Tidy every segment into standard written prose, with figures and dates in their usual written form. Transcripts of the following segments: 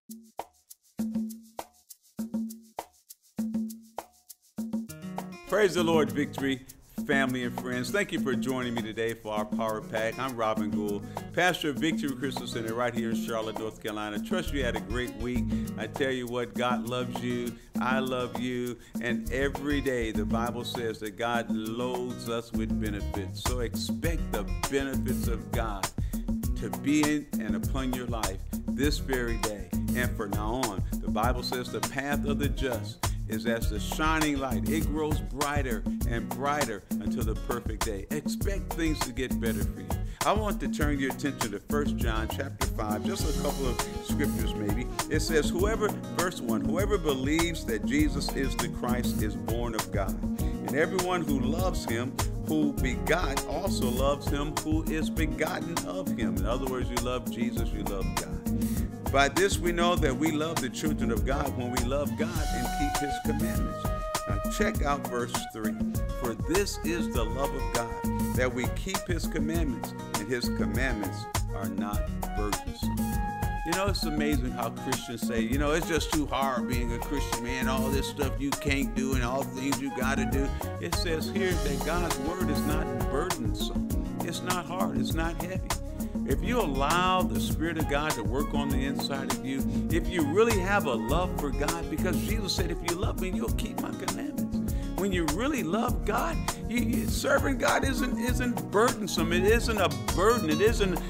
Praise the Lord, Victory family and friends. Thank you for joining me today for our Power Pack. I'm Robin Gould, pastor of Victory Christian Center right here in Charlotte, North Carolina. Trust you had a great week. I tell you what, God loves you. I love you. And every day the Bible says that God loads us with benefits. So expect the benefits of God to be in and upon your life this very day and from now on. The Bible says the path of the just is as the shining light. It grows brighter and brighter until the perfect day. Expect things to get better for you. I want to turn your attention to 1 John chapter 5, just a couple of scriptures maybe. It says, verse 1, whoever believes that Jesus is the Christ is born of God. And everyone who loves him, who begot, also loves him who is begotten of him. In other words, you love Jesus, you love God. By this we know that we love the children of God when we love God and keep his commandments. Now check out verse 3. For this is the love of God, that we keep his commandments, and his commandments are not burdensome. You know, it's amazing how Christians say, you know, it's just too hard being a Christian, man. All this stuff you can't do and all the things you got to do. It says here that God's word is not burdensome. It's not hard. It's not heavy. If you allow the Spirit of God to work on the inside of you, if you really have a love for God, because Jesus said, if you love me, you'll keep my commandments. When you really love God, serving God isn't burdensome. It isn't a burden. It isn't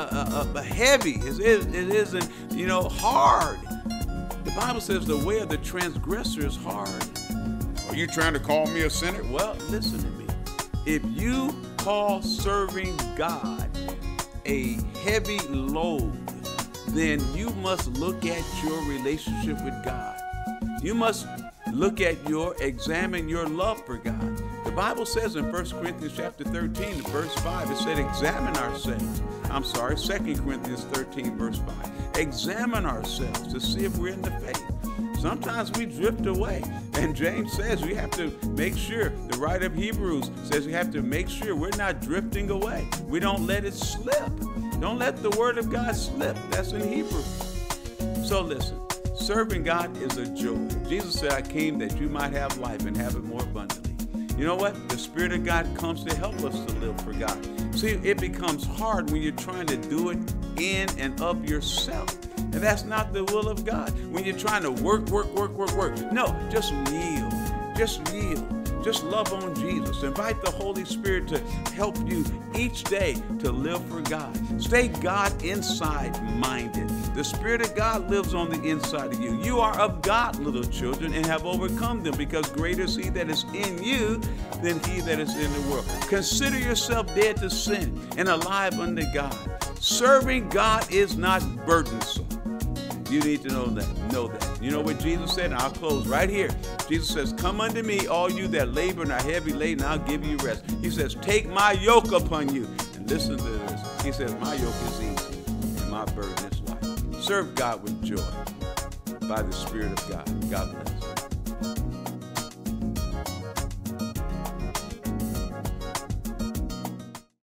heavy. It isn't, hard. The Bible says the way of the transgressor is hard. Are you trying to call me a sinner? Well, listen to me. If you call serving God a heavy load, then you must look at your relationship with God. You must examine your love for God. The Bible says in 1 Corinthians chapter 13, verse 5, it said, examine ourselves. 2 Corinthians 13, verse 5. Examine ourselves to see if we're in the faith. Sometimes we drift away. And James says we have to make sure, the writer of Hebrews says we have to make sure we're not drifting away. We don't let it slip. Don't let the word of God slip. That's in Hebrew. So listen, serving God is a joy. Jesus said, I came that you might have life and have it more abundantly. You know what? The Spirit of God comes to help us to live for God. See, it becomes hard when you're trying to do it in and of yourself. And that's not the will of God. When you're trying to work. No, just yield. Just yield. Just love on Jesus. Invite the Holy Spirit to help you each day to live for God. Stay God inside minded. The Spirit of God lives on the inside of you. You are of God, little children, and have overcome them, because greater is he that is in you than he that is in the world. Consider yourself dead to sin and alive unto God. Serving God is not burdensome. You need to know that. You know what Jesus said? And I'll close right here. Jesus says, come unto me, all you that labor and are heavy laden, I'll give you rest. He says, take my yoke upon you. And listen to this. He says, my yoke is easy and my burden is light. Serve God with joy by the Spirit of God. God bless.